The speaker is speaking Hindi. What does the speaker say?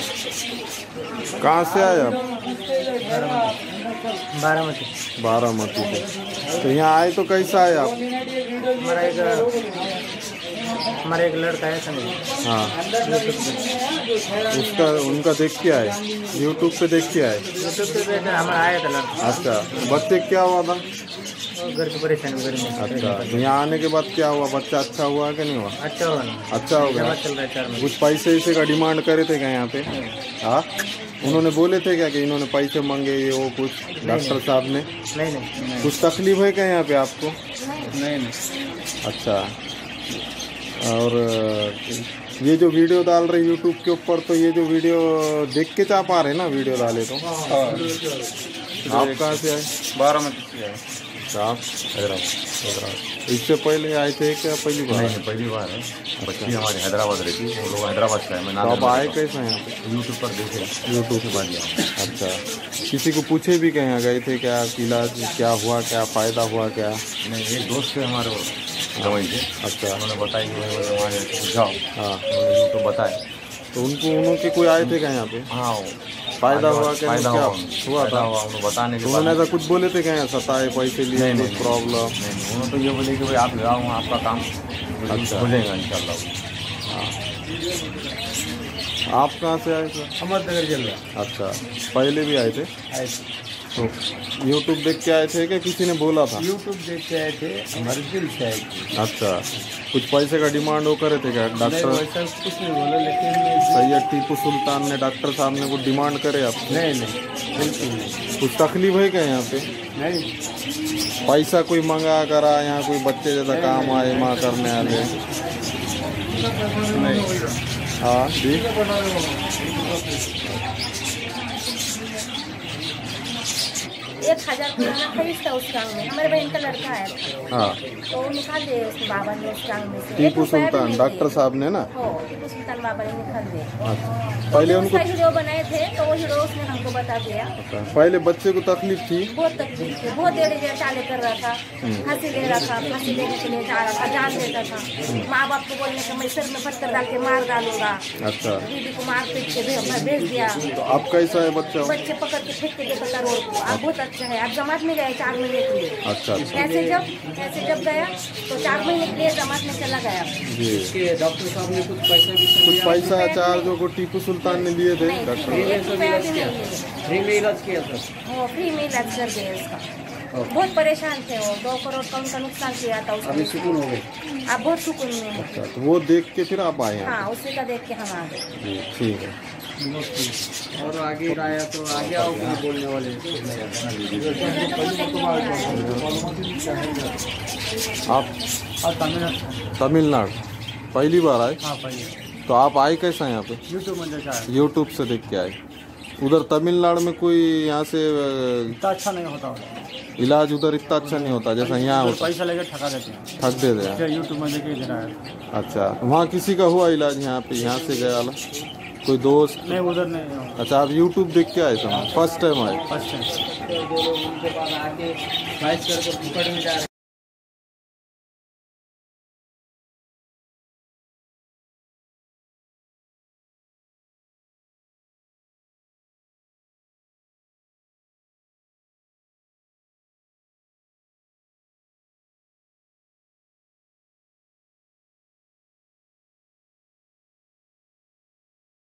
कहाँ से आए आप? बारामती। बारामती से। तो यहाँ आए तो कैसा आए आप? हमारा एक लड़का है संग। हाँ, उसका उनका देख के आए, यूट्यूब पे देख के आए। यूट्यूब पे हमारा आया था लड़का। अच्छा, बच्चे क्या हुआ था? घर की परेशानी घर में। अच्छा, तो यहाँ आने के बाद क्या हुआ? बच्चा अच्छा हुआ कि नहीं हुआ? अच्छा हुआ। अच्छा हो गया। चल रहा है 4 महीने। कुछ पैसे इसे का डिमांड करे थे क्या यहाँ पे? हाँ, उन्होंने बोले थे क्या कि इन्होंने पैसे मांगे ये वो कुछ डॉक्टर साहब ने? नहीं। कुछ तकलीफ है क्या यहाँ पे आपको? नहीं। अच्छा, और ये जो वीडियो डाल रहे यूट्यूब के ऊपर, तो ये जो वीडियो देख के आप आ रहे ना, वीडियो डाले तो? आप कहाँ से आए? बारामती से आए। आप हैदराबाद। इससे पहले आए थे क्या पहली बार? नहीं, पहली बार है। बच्ची हमारी हैदराबाद रहती, वो लोग हैदराबाद से है। मैं तो आप आए कैसे यहाँ पे? यूट्यूब पर देखे, यूट्यूब के बाद गया। अच्छा, किसी को पूछे भी क्या यहाँ गए थे क्या? इलाज क्या हुआ, क्या फ़ायदा हुआ क्या? नहीं, एक दोस्त थे हमारे दवाई से। अच्छा, उन्होंने बताया कि वहाँ जाओ। हाँ, उन्होंने यूट्यूब बताया। तो उनके कोई आए थे क्या यहाँ पे? हाँ, फायदा हुआ क्या? फायदा क्या हुआ था? उन्होंने बताने के बाद उन्होंने ऐसा कुछ बोले थे क्या? सताए पैसे लिए? नहीं, प्रॉब्लम? नहीं, उन्होंने तो ये बोले कि भाई आप लगाओ, आपका काम अच्छा हो जाएगा इंशाल्लाह। हाँ, आप कहाँ से आए थे? अहमदनगर जिला। अच्छा, पहले भी आए थे? आए तो यूट्यूब देख के आए थे क्या किसी ने बोला था? यूट्यूब देख के आए थे, हमारे दिल से आए थे। अच्छा, कुछ पैसे का डिमांड वो करे थे क्या? डॉक्टर वैसा कुछ नहीं बोला, लेकिन सैयद टीपू सुल्तान ने, डॉक्टर साहब ने कुछ डिमांड करे आप? नहीं, बिल्कुल नहीं। कुछ तकलीफ है क्या यहाँ पे? नहीं, पैसा कोई मंगा करा यहाँ, कोई बच्चे जैसा काम आए माँ करने वाले? हाँ जी। 1000 पुराना खरीद था उस टांग में। हमारे बहन का लड़का आया था, हाँ, तो वो निकाल दिए उसके बाबा ने उस टांग में से। टीपू सुल्तान डॉक्टर साहब ने ना? हो, टीपू सुल्तान बाबा ने निकाल दिए। अच्छा, पहले उनको वीडियो बनाए थे, तो वो हीरो उसने हमको बता दिया। पहले बच्चे को तकलीफ थी? बहुत तकलीफ थी, बहुत देर चाले कर रहा था, फांसी ले रहा था, फांसी लेने के लिए जा रहा था, जान देता था। माँ बाप को बोलने का मैं सर में पत्थर डाल के मार डालूंगा। अच्छा, दीदी को मार पीट के भेज दिया। तो अब कैसा है बच्चा? बच्चे पकड़ के फेंक के देता था रोड को। अब बहुत अच्छा है, अब जमात में गए 4 महीने के लिए। अच्छा, ऐसे जब गया तो 4 महीने के लिए जमात में चला गया जी। डॉक्टर साहब ने कुछ पैसा चार्जों को टीपू सुल्तान ने लिए थे डॉक्टर? ₹1 भी नहीं लिए। फ्री में इलाज किया था। वो फ्री में इलाज कर दिए उसका। बहुत परेशान थे वो, 2 करोड़ का उनका नुकसान किया था उसको। अभी सुकून हो गए। अब बहुत सुकून में है। अच्छा, तो वो देख के फिर आप आए हैं? हाँ, उसी का देख के हम आ गए। जी, ठीक है। और आगे आया तो आगे आओ बोलने वाले। आप तमिलनाडु पहली बार आए? हाँ, पहले तो आप आए कैसे हैं यहाँ पे? यूट्यूब में देखा है। यूट्यूब से देख के आए। उधर तमिलनाडु में कोई यहाँ से इतना अच्छा नहीं होता, इलाज उधर इतना अच्छा नहीं होता जैसा यहाँ होता? पैसा लेकर ठगा देते हैं। ठग दे दे। यूट्यूब में देखे दे रहा है। अच्छा, वहाँ किसी का हुआ इलाज यहाँ पे? यहाँ से गया वाला कोई दोस्त? नहीं, उधर नहीं। अच्छा, आप यूट्यूब देख के आए थे? फर्स्ट टाइम आए? First time.